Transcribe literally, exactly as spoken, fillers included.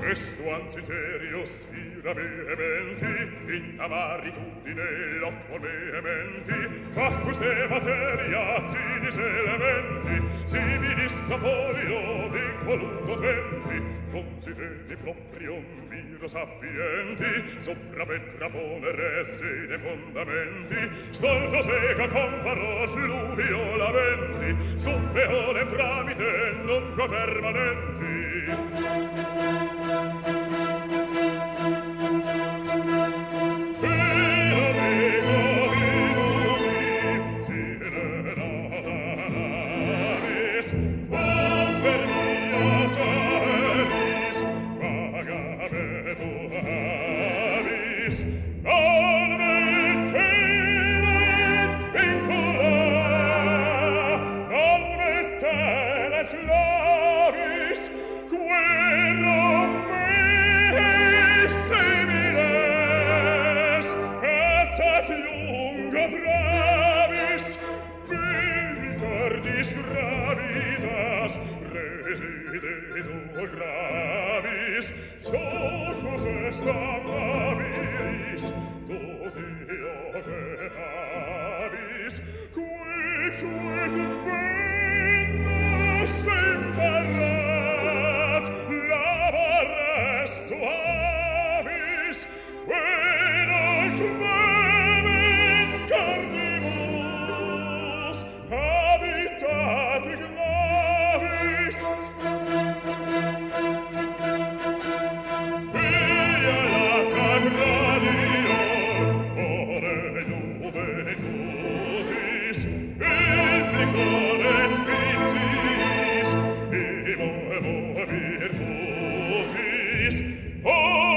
Estu ansiterius ira vehementi, in amaritudine loquor vehementi, factus de materia cinis elementi, similis a folio di coludo venti, consiteni proprium viro sapienti, sopra petra ponere sine fondamenti, stolto seca comparo fluvio laventi, sube olem tramite nunque permanenti. Oh!